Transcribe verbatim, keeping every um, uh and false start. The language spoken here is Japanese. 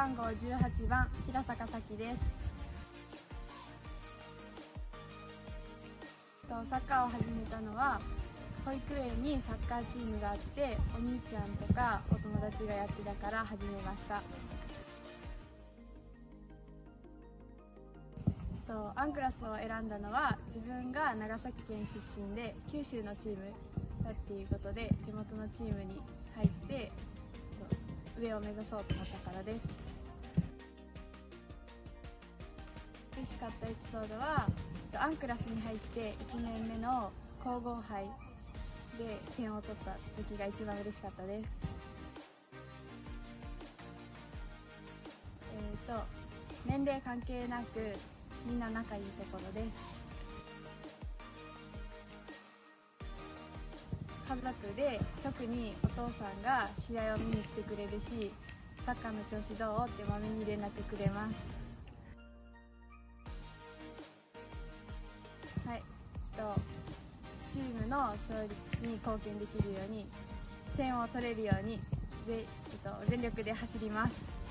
番号じゅうはちばん平坂咲です。サッカーを始めたのは保育園にサッカーチームがあって、お兄ちゃんとかお友達がやってたから始めました。とアンクラスを選んだのは、自分が長崎県出身で九州のチームだっていうことで、地元のチームに入って上を目指そうと思ったからです。嬉しかったエピソードは、アンクラスに入っていちねんめの皇后杯で点を取った時が一番嬉しかったです。えーと年齢関係なくみんな仲いいところです。家族で特にお父さんが試合を見に来てくれるし、サッカーの調子どうってまめに連絡くれます。はい、とチームの勝利に貢献できるように、点を取れるようにで、えっと、全力で走ります。